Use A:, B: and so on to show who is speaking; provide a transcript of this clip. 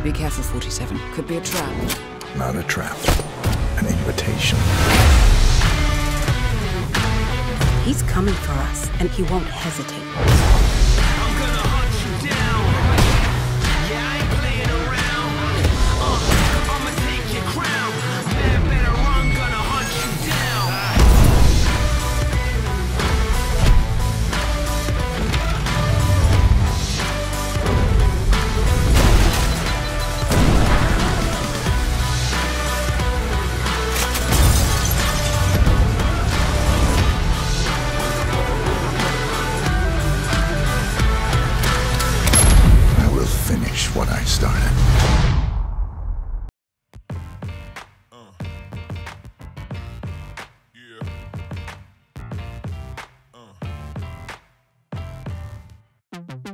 A: Be careful, 47. Could be a trap.
B: Not a trap. An invitation.
C: He's coming for us, and he won't hesitate.
D: I'm gonna hunt you down. Yeah, I ain't playing around. I'ma take your crown. Man, better run, gonna hunt you down.
B: Finish what I started.
D: Yeah.